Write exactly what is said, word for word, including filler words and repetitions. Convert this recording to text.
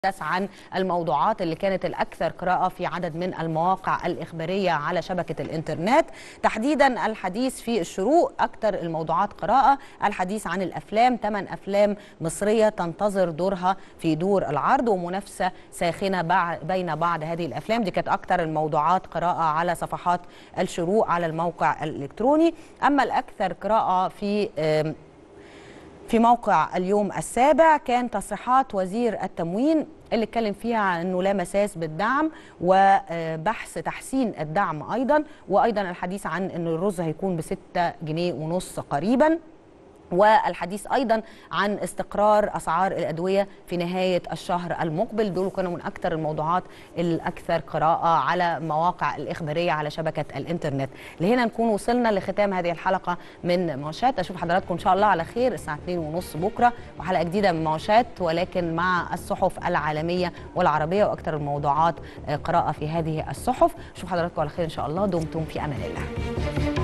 عن الموضوعات اللي كانت الأكثر قراءة في عدد من المواقع الإخبارية على شبكة الإنترنت، تحديدا الحديث في الشروق أكثر الموضوعات قراءة، الحديث عن الأفلام، ثمان أفلام مصرية تنتظر دورها في دور العرض ومنافسة ساخنة بين بعض هذه الأفلام. دي كانت أكثر الموضوعات قراءة على صفحات الشروق على الموقع الإلكتروني. أما الأكثر قراءة في في موقع اليوم السابع كان تصريحات وزير التموين اللي اتكلم فيها عن انه لا مساس بالدعم وبحث تحسين الدعم ايضا، وايضا الحديث عن ان الرز هيكون بستة جنيه ونص قريبا، والحديث أيضا عن استقرار أسعار الأدوية في نهاية الشهر المقبل. دول كانوا من أكثر الموضوعات الأكثر قراءة على مواقع الإخبارية على شبكة الإنترنت. لهنا نكون وصلنا لختام هذه الحلقة من موشات. أشوف حضراتكم إن شاء الله على خير الساعة اتنين ونص بكرة وحلقة جديدة من موشات، ولكن مع الصحف العالمية والعربية وأكثر الموضوعات قراءة في هذه الصحف. أشوف حضراتكم على خير إن شاء الله. دمتم في أمان الله.